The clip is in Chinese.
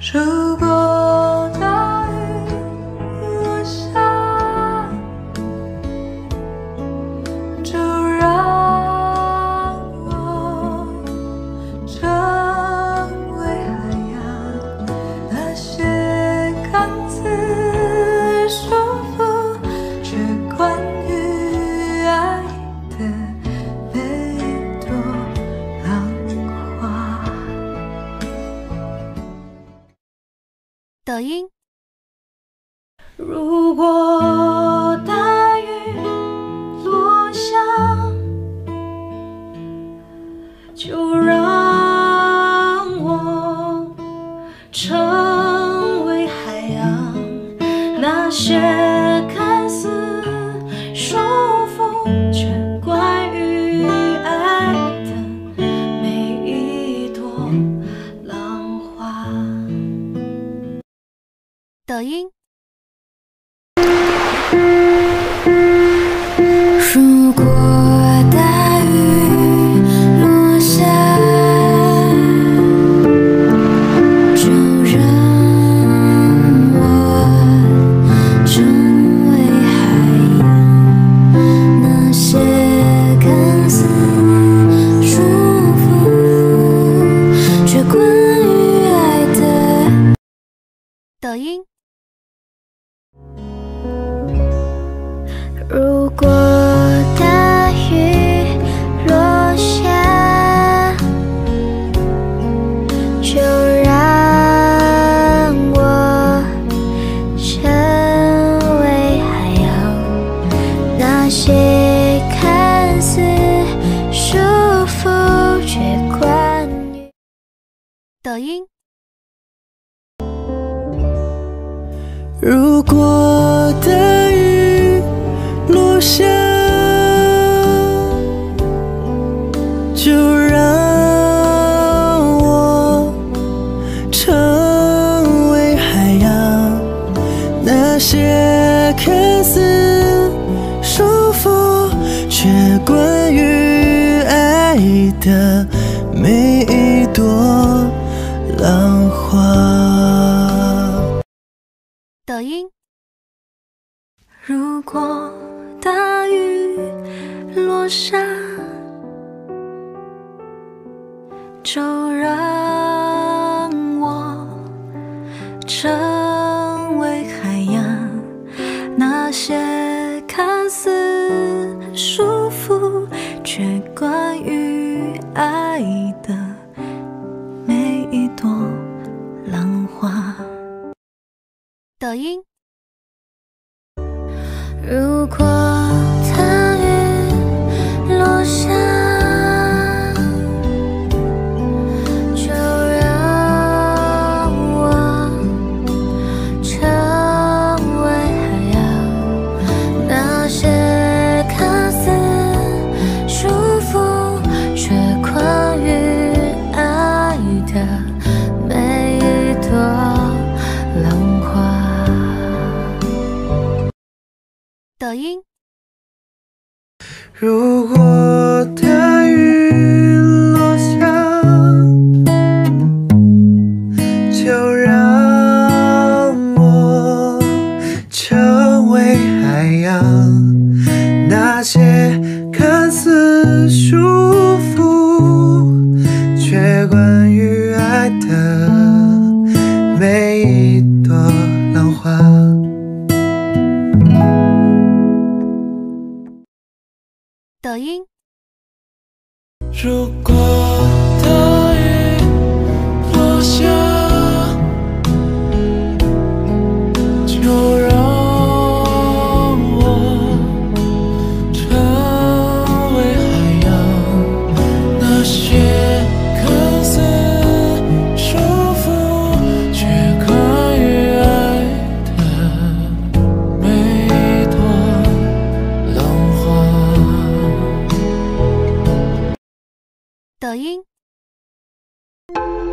如果大雨落下，就让我成为海洋，那些看似舒服，却关于爱的每一朵浪花。 抖音。 如果大雨落下，就让我成为海洋，那些看似舒服，却关于爱的每一朵浪花。 抖音。 如果大雨落下，就让我成为海洋，那些看似舒服，却关于爱的。 抖音。 如果大雨落下，就让我成为海洋，那些看似舒服，却关于。 抖音。 如果大雨落下，就让我成为海洋，那些看似舒服，却关于爱的每一朵浪花。 抖音。 如果大雨落下，就让我成为海洋，那些看似舒服，却关于爱的每一朵浪花。 抖音。 如果大雨落下，就让我成为海洋，那些看似舒服，却关于爱的每一朵浪花。 抖音。 如果大雨落下，就让我成为海洋，那些看似舒服，却关于爱的每一朵浪花。 抖音。 如果大雨落下，就让我成为海洋，那些看似舒服，却关于爱的每一朵浪花。 抖音。